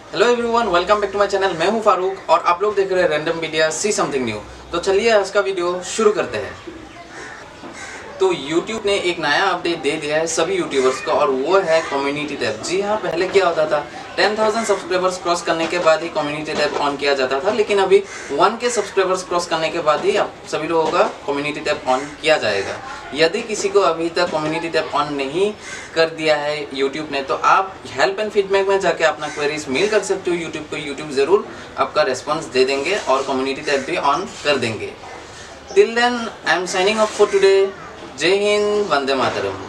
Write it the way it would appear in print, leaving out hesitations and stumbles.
Hello everyone, welcome back to my channel. मैं हूं फारूक और आप लोग देख रहे हैं random media see something new. तो चलिए आज का वीडियो शुरू करते हैं। तो YouTube ने एक नया अपडेट दे दिया है सभी यूट्यूबर्स को और वो है कम्युनिटी टैब। जी हाँ, पहले क्या होता था 10,000 सब्सक्राइबर्स क्रॉस करने के बाद ही कम्युनिटी टैब ऑन किया जाता था, लेकिन अभी 1K सब्सक्राइबर्स क्रॉस करने के बाद ही आप सभी लोगों का कम्युनिटी टैब ऑन किया जाएगा। यदि किसी को अभी तक कम्युनिटी टैब ऑन नहीं कर दिया है यूट्यूब ने, तो आप हेल्प एंड फीडबैक में जाके अपना क्वेरीज मेल कर सकते हो यूट्यूब को। यूट्यूब ज़रूर आपका रेस्पॉन्स दे देंगे और कम्युनिटी टैब भी ऑन कर देंगे। Till then I am signing off for today. जय हिंद, वंदे मातरम।